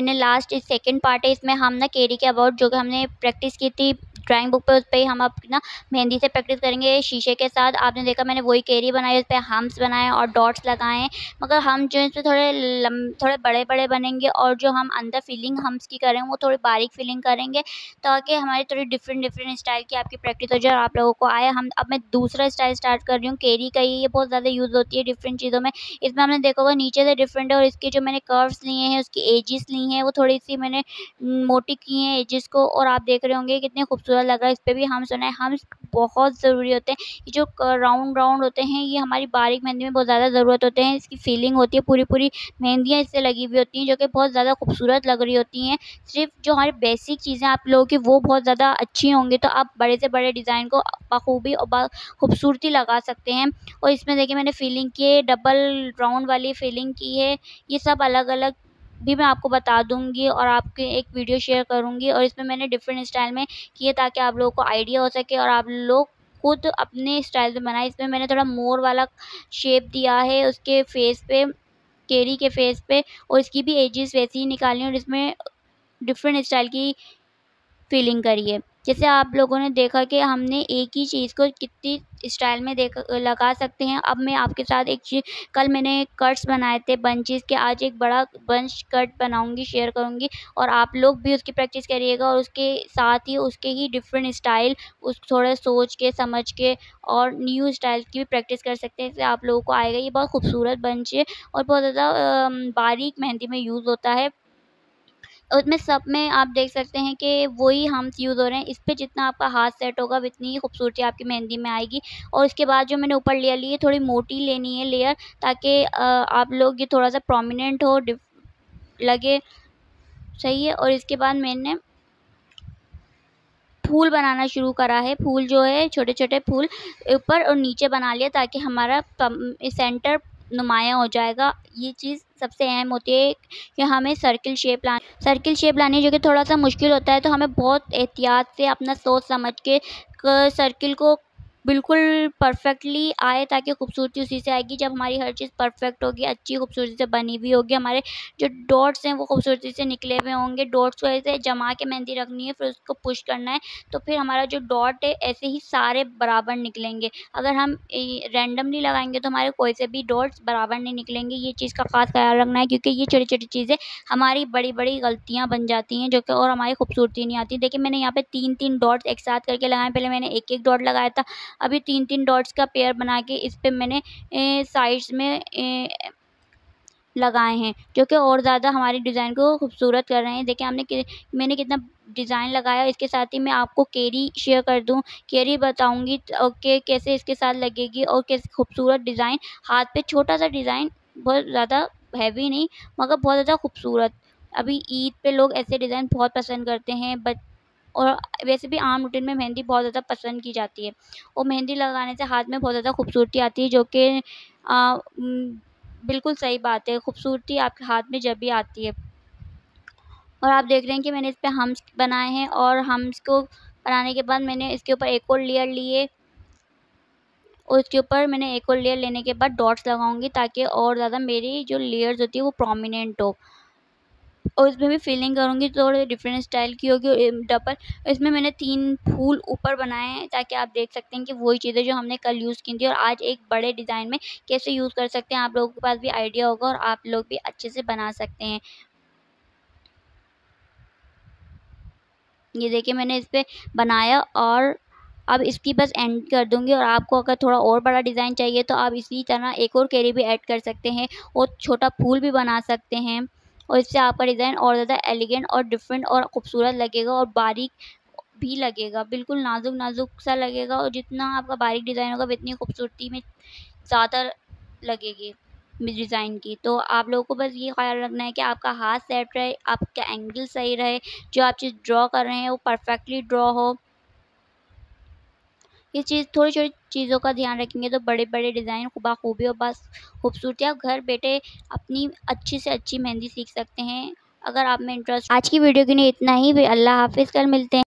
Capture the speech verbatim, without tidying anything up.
मैंने last second part है, इसमें हम ना केरी के अबाउट जो कि हमने प्रैक्टिस की थी ड्राइंग बुक पे, उस पे ही हम अपना मेहंदी से प्रैक्टिस करेंगे शीशे के साथ। आपने देखा मैंने वही केरी बनाई, उस पे हम्स बनाए और डॉट्स लगाए हैं, मगर हम जो है इसमें थोड़े लम थोड़े बड़े बड़े बनेंगे और जो हम अंदर फिलिंग हम्स की करेंगे वो थोड़ी बारीक फिलिंग करेंगे, ताकि हमारी थोड़ी डिफरेंट डिफरेंट स्टाइल की आपकी प्रैक्टिस हो जाए और आप लोगों को आए। हम अब मैं दूसरा स्टाइल स्टार्ट कर रही हूँ केरी का ही, ये बहुत ज़्यादा यूज़ होती है डिफरेंट चीज़ों में। इसमें हमने देखा होगा नीचे से डिफरेंट है और इसके जो मैंने कर्व्स लिए हैं, उसकी एजेस ली हैं, वो थोड़ी सी मैंने मोटी की हैं एजेस को, और आप देख रहे होंगे कितने खूबसूरत लग रहा है। इस पर भी हम सुना है हम्स बहुत ज़रूरी होते हैं। ये जो राउंड राउंड होते हैं ये हमारी बारीक मेहंदी में बहुत ज़्यादा ज़रूरत होते हैं। इसकी फीलिंग होती है, पूरी पूरी मेहंदियाँ इससे लगी हुई होती हैं जो कि बहुत ज़्यादा खूबसूरत लग रही होती हैं। सिर्फ जो हमारी बेसिक चीज़ें आप लोगों की वो बहुत ज़्यादा अच्छी होंगी तो आप बड़े से बड़े डिज़ाइन को बखूबी और खूबसूरती लगा सकते हैं। और इसमें देखिए मैंने फीलिंग की है, डबल राउंड वाली फीलिंग की है। ये सब अलग अलग भी मैं आपको बता दूंगी और आपके एक वीडियो शेयर करूंगी, और इसमें मैंने डिफरेंट स्टाइल में किए ताकि आप लोगों को आइडिया हो सके और आप लोग खुद अपने स्टाइल में बनाए। इसमें मैंने थोड़ा मोर वाला शेप दिया है उसके फेस पे, केरी के फेस पे, और इसकी भी एजेस वैसी ही निकाली और इसमें डिफरेंट स्टाइल की फीलिंग करी है। जैसे आप लोगों ने देखा कि हमने एक ही चीज़ को कितनी स्टाइल में देख लगा सकते हैं। अब मैं आपके साथ एक चीज़, कल मैंने कट्स बनाए थे बंचेस के, आज एक बड़ा बंच कट बनाऊंगी, शेयर करूंगी, और आप लोग भी उसकी प्रैक्टिस करिएगा और उसके साथ ही उसके ही डिफरेंट स्टाइल उस थोड़े सोच के समझ के और न्यू स्टाइल की भी प्रैक्टिस कर सकते हैं। इससे आप लोगों को आएगा। ये बहुत खूबसूरत बंच है और बहुत ज़्यादा बारीक मेहंदी में यूज़ होता है। उसमें सब में आप देख सकते हैं कि वही हम्स यूज़ हो रहे हैं। इस पे जितना आपका हाथ सेट होगा उतनी ही खूबसूरती आपकी मेहंदी में आएगी। और उसके बाद जो मैंने ऊपर लेयर ली है, थोड़ी मोटी लेनी है लेयर, ताकि आप लोग ये थोड़ा सा प्रोमिनेंट हो, लगे, सही है। और इसके बाद मैंने फूल बनाना शुरू करा है। फूल जो है छोटे छोटे फूल ऊपर और नीचे बना लिया ताकि हमारा सेंटर नुमाया हो जाएगा। ये चीज़ सबसे अहम होती है कि हमें सर्किल शेप ला सर्किल शेप लानी, जो कि थोड़ा सा मुश्किल होता है, तो हमें बहुत एहतियात से अपना सोच समझ के सर्किल को बिल्कुल परफेक्टली आए ताकि खूबसूरती उसी से आएगी। जब हमारी हर चीज़ परफेक्ट होगी, अच्छी खूबसूरती से बनी हुई होगी, हमारे जो डॉट्स हैं वो खूबसूरती से निकले हुए होंगे। डॉट्स को ऐसे जमा के मेहंदी रखनी है, फिर उसको पुश करना है, तो फिर हमारा जो डॉट है ऐसे ही सारे बराबर निकलेंगे। अगर हम रैंडमली लगाएंगे तो हमारे कोई से भी डॉट्स बराबर नहीं निकलेंगे। ये चीज़ का खास ख्याल रखना है क्योंकि ये छोटी छोटी चीज़ें हमारी बड़ी बड़ी गलतियाँ बन जाती हैं जो कि और हमारी खूबसूरती नहीं आती। देखिए मैंने यहाँ पे तीन तीन डॉट्स एक साथ करके लगाए। पहले मैंने एक एक डॉट लगाया था, अभी तीन तीन डॉट्स का पेयर बना के इस पे मैंने साइड्स में ए, लगाए हैं, जो कि और ज़्यादा हमारी डिज़ाइन को खूबसूरत कर रहे हैं। देखिए हमने कि, मैंने कितना डिज़ाइन लगाया। इसके साथ ही मैं आपको केरी शेयर कर दूं, केरी बताऊंगी कि कैसे इसके साथ लगेगी और कैसे खूबसूरत डिज़ाइन, हाथ पे छोटा सा डिज़ाइन, बहुत ज़्यादा हैवी नहीं मगर बहुत ज़्यादा खूबसूरत। अभी ईद पे लोग ऐसे डिज़ाइन बहुत पसंद करते हैं, बट और वैसे भी आम रूटीन में मेहंदी बहुत ज़्यादा पसंद की जाती है और मेहंदी लगाने से हाथ में बहुत ज़्यादा खूबसूरती आती है, जो कि बिल्कुल सही बात है। खूबसूरती आपके हाथ में जब भी आती है। और आप देख रहे हैं कि मैंने इस पे हम्स बनाए हैं और हम्स को बनाने के बाद मैंने इसके ऊपर एक और लेयर लिए और इसके ऊपर मैंने एक और लेयर लेने के बाद डॉट्स लगाऊंगी ताकि और ज़्यादा मेरी जो लेयर्स होती है वो प्रोमिनेंट हो। और इसमें भी फिलिंग करूँगी थोड़े डिफरेंट स्टाइल की होगी डबल। इसमें मैंने तीन फूल ऊपर बनाए हैं ताकि आप देख सकते हैं कि वही चीज़ें जो हमने कल यूज़ की थी और आज एक बड़े डिज़ाइन में कैसे यूज़ कर सकते हैं। आप लोगों के पास भी आइडिया होगा और आप लोग भी अच्छे से बना सकते हैं। ये देखिए मैंने इस पर बनाया और अब इसकी बस एंड कर दूंगी। और आपको अगर थोड़ा और बड़ा डिज़ाइन चाहिए तो आप इसी तरह एक और केरी भी ऐड कर सकते हैं और छोटा फूल भी बना सकते हैं और इससे आपका डिज़ाइन और ज़्यादा एलिगेंट और डिफरेंट और खूबसूरत लगेगा और बारीक भी लगेगा, बिल्कुल नाजुक नाजुक सा लगेगा। और जितना आपका बारीक डिज़ाइन होगा उतनी खूबसूरती में ज़्यादा लगेगी डिज़ाइन की। तो आप लोगों को बस ये ख्याल रखना है कि आपका हाथ सेट रहे, आपका एंगल सही रहे, जो आप चीज़ ड्रॉ कर रहे हैं वो परफेक्टली ड्रॉ हो। ये चीज़ थोड़ी छोटी चीज़ों का ध्यान रखेंगे तो बड़े बड़े डिज़ाइन बाखूबी और बस खूबसूरती आप घर बैठे अपनी अच्छी से अच्छी मेहंदी सीख सकते हैं अगर आप में इंटरेस्ट। आज की वीडियो के लिए इतना ही। अल्लाह हाफिज़, कल मिलते हैं।